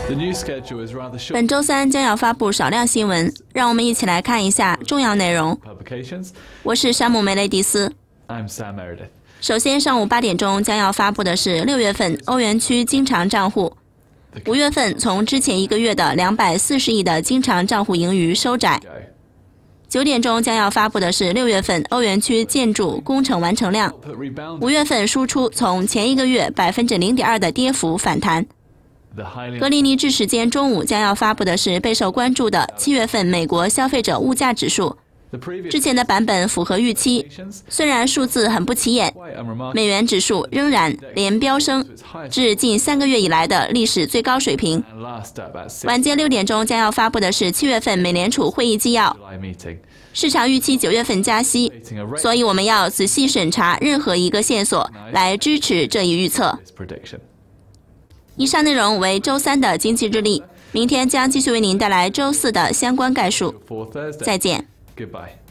本周三将要发布少量新闻，让我们一起来看一下重要内容。我是山姆·梅雷迪斯。首先，上午8点钟将要发布的是6月份欧元区经常账户。5月份从之前一个月的240亿的经常账户盈余收窄。9点钟将要发布的是6月份欧元区建筑工程完成量。5月份输出从前一个月0.2%的跌幅反弹。格林尼治时间中午将要发布的是备受关注的7月份美国消费者物价指数。之前的版本符合预期，虽然数字很不起眼，美元指数仍然连飙升至近3个月以来的历史最高水平。晚间6点钟将要发布的是7月份美联储会议纪要。市场预期9月份加息，所以我们要仔细审查任何一个线索来支持这一预测。以上内容为周三的经济日历，明天将继续为您带来周四的相关概述。再见。 Goodbye.